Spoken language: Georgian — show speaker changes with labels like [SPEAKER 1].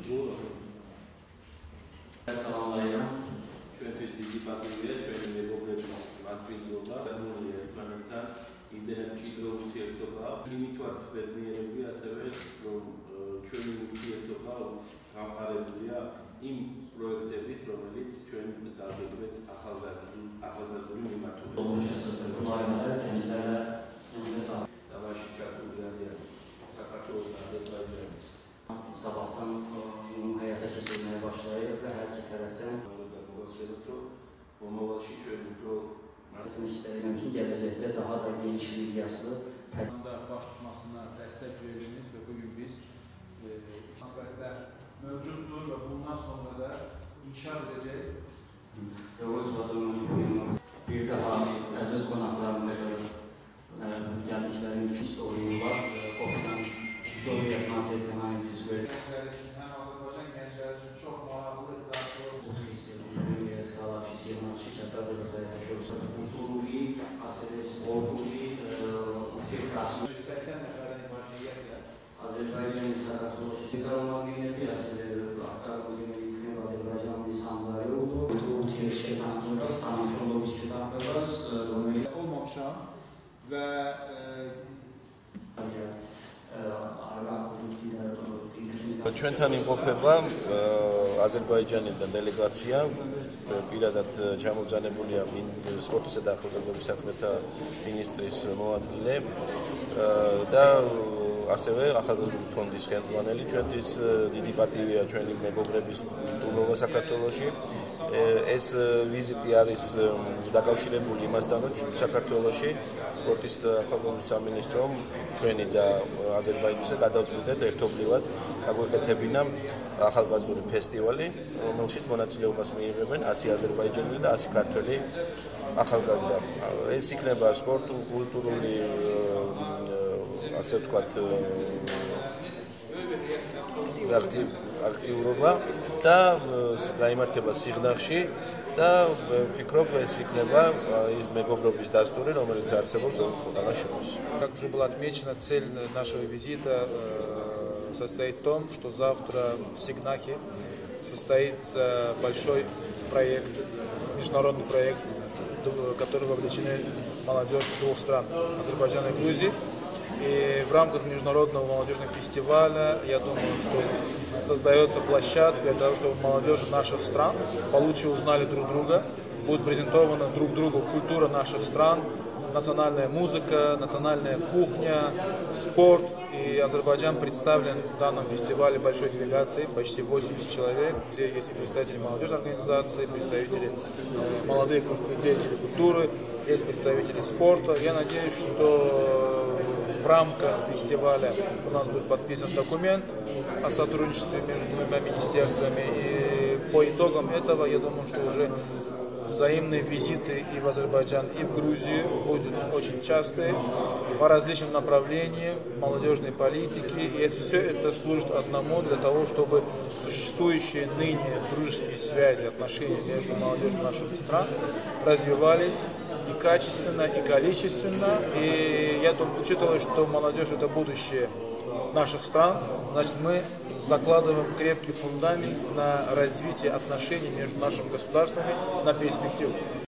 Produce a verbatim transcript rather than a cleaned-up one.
[SPEAKER 1] Salamlayıram.
[SPEAKER 2] ჩვენთვის დიდი პატივია ჩვენი მეგობრების მასპინძლობა და მოდი ერთმანეთთან იმდენად მჭიდრო ურთიერთობა. იმით ვართ ბედნიერები ასევე რომ ჩვენი ურთიერთობა გამყარებულია იმ პროექტებით, რომელიც ჩვენ დავდეგვეთ ახალგაზრდული მიმართულებით. Tavaşı çarptırdı yani. Sakatlığı Azerbaycan'ız.
[SPEAKER 1] Sabahtan bunun hayata kesilmeye başlayır ve her iki taraftan isterim ki gelecekte daha da geniş milyaslı
[SPEAKER 3] baş tutmasına destek verdiniz ve bugün biz aspektler mevcuttur ve bundan sonra da inşa edecek.
[SPEAKER 1] Yavuz Batur'un bir daha aziz konaklarımızı geldikleri için oyunu var. Okudan Zoriya Kantiyet'in aynısız böyle.
[SPEAKER 3] Gençler için hem Azerbaycan gençler için çok muhabbet karşılığı.
[SPEAKER 1] Zoriya skala fiziyonatçı çatar ve sayıda şurası. Kulturi, asere sporturi, ufirkasyon.
[SPEAKER 3] seksen neferin valiyetle.
[SPEAKER 1] Azerbaycan Saratoloji. Bizarologine bir asere aktarologine yüklen Azerbaycan lisanları oldu. Türkiye şehrantımız, tanışılmış şehrantımız.
[SPEAKER 3] Olmamışam ve
[SPEAKER 2] ჩვენთან იმყოფება აზერბაიჯანიდან დელეგაცია, პირადად ჩამოგზავნებულია სპორტისა და ახალგაზრდობის საქმეთა მინისტრის მოადგილე და ასევე ახალგაზრდული ფონდის ხელმძღვანელი. ჩვენთვის დიდი პატივია ჩვენი მეგობრების სტუმრობა საქართველოში. ეს ვიზიტი არის დაკავშირებული იმასთან, რომ საქართველოში სპორტის და ახალგაზრდობის სამინისტრომ ჩვენი და აზერბაიჯანისა გადავწყვიტეთ ერთობლივად გაგვეკეთებინა ახალგაზრდული ფესტივალი, რომელშიც მონაწილეობას მიიღებენ ასი აზერბაიჯანელი და ასი ქართველი ახალგაზრდა. ეს იქნება სპორტული, კულტურული, ასე ვთქვათ, აქტიურობა და გაიმართება სიღნაღში და ვფიქრობ, ეს იქნება ის მეგობრობის დასტური, რომელიც არსებობს ქვეყანას შორის.
[SPEAKER 3] Как уже было отмечено, цель нашего визита состоит в том, что завтра в Сигнахе состоится большой проект, международный проект, в который вовлечены молодежь двух стран, Азербайджана и Грузии. И в рамках международного молодежного фестиваля, я думаю, что создается площадка для того, чтобы молодежь наших стран получше узнали друг друга, будет презентована друг другу культура наших стран, национальная музыка, национальная кухня, спорт. И Азербайджан представлен в данном фестивале большой делегацией, почти восемьдесят человек, где есть представители молодежной организации, представители э, молодых деятелей культуры, есть представители спорта. Я надеюсь, что в рамках фестиваля у нас будет подписан документ о сотрудничестве между двумя министерствами. И по итогам этого, я думаю, что уже взаимные визиты и в Азербайджан, и в Грузию будут очень частые по различным направлениям молодежной политики. И это, все это служит одному для того, чтобы существующие ныне дружеские связи, отношения между молодежью наших стран развивались и качественно, и количественно. И я думаю, учитывая, что молодежь это будущее наших стран, значит мы закладываем крепкий фундамент на развитие отношений между нашими государствами на перспективу.